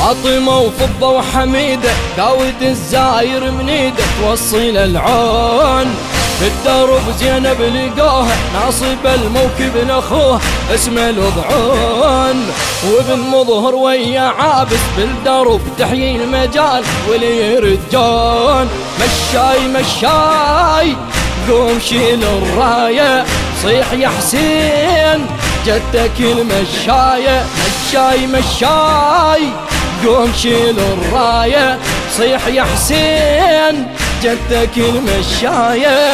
فاطمة وفضة وحميدة داود الزاير منيدة توصل العون في الدرب زينب لقوها ناصب الموكب لاخوها اسمه الوضعون وابن مظهر ويا عابس بالدرب تحيي المجال واللي يرجون مشاي مشاي قوم شيل الراية صيح يا حسين جدك المشاية مشاي مشاي قوم شيل الراية صيح يا حسين جدك المشاية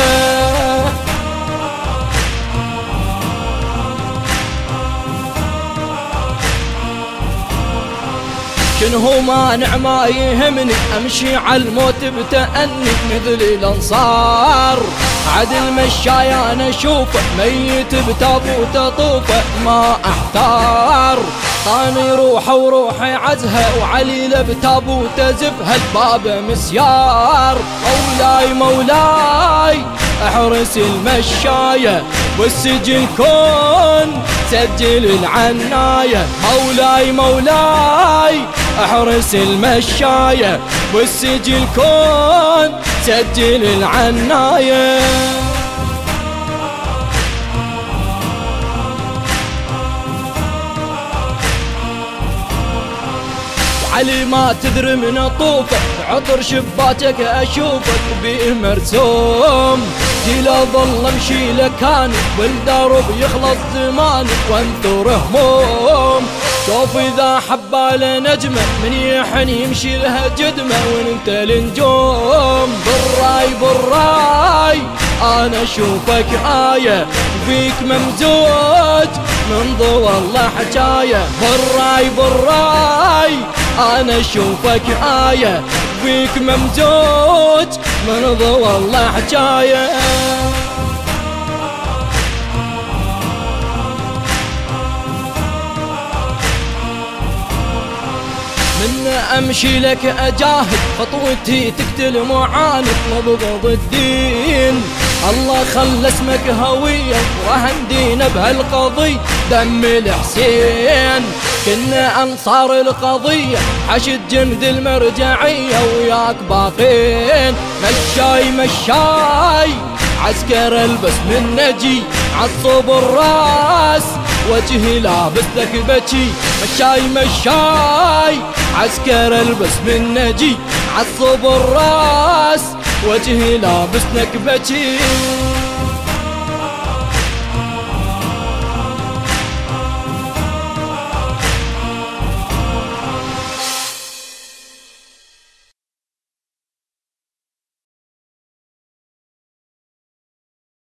شنو مانع ما يهمني امشي على الموت بتأني مثل الانصار عدل مشاي انا اشوفه ميت بتابوته طوفه ما احتار طاني روحه وروحي عزها وعليله بتابوته زفها الباب مسيار مولاي مولاي احرس المشاية والسجن كون سجل العناية مولاي مولاي احرس المشاية والسجل كون سجل العناية علي ما تدري من اطوفك عطر شباكك اشوفك بيه مرسوم لا ظل امشي لكاني والدرب يخلص زماني وانثر هموم شوف اذا حباله نجمه من يحن يمشي لها جدمه وانت النجوم بالراي بالراي انا اشوفك آية فيك ممزوج من ضوى الله حكاية بالراي بالراي انا اشوفك آية فيك ممزوج من ضوى الله حكاية من امشي لك اجاهد خطوتي تقتل معاند نبض الدين الله خلى اسمك هوية ورهن دينا بهالقضية دم الحسين كنا انصار القضية حشد جند المرجعية وياك باقين مشاي مشاي عسكر البس من نجي عصب الراس وجهي لابس لك بكي مشاي مشاي عسكر البس من نجي عصب الراس وجهي لابس لك بكي